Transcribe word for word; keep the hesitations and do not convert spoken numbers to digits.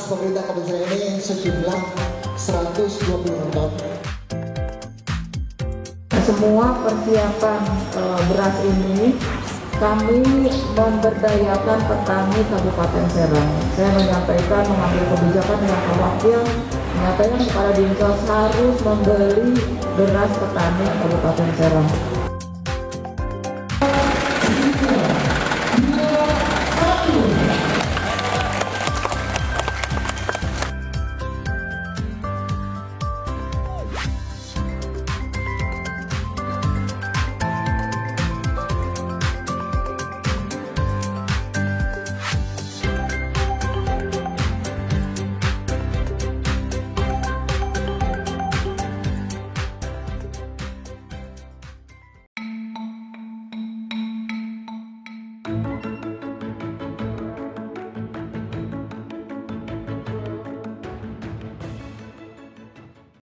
pemerintah Kabupaten ini sejumlah seratus dua puluh ton. Semua persiapan uh, beras ini kami memberdayakan petani Kabupaten Serang. Saya menyampaikan mengambil kebijakan yang wakil, menyampaikan kepada Dinsos harus membeli beras petani Kabupaten Serang.